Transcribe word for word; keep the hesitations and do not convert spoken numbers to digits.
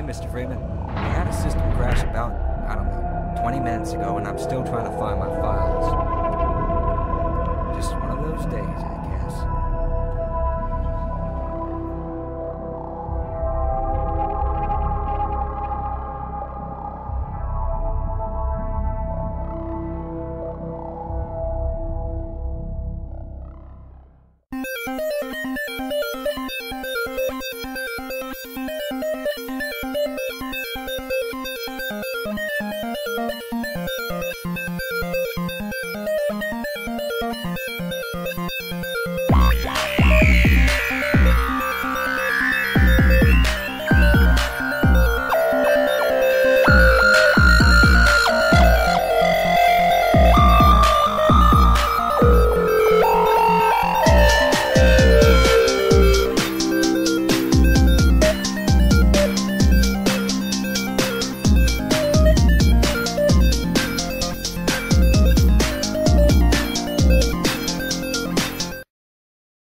Hey, Mister Freeman. I had a system crash about, I don't know, twenty minutes ago, and I'm still trying to find my files.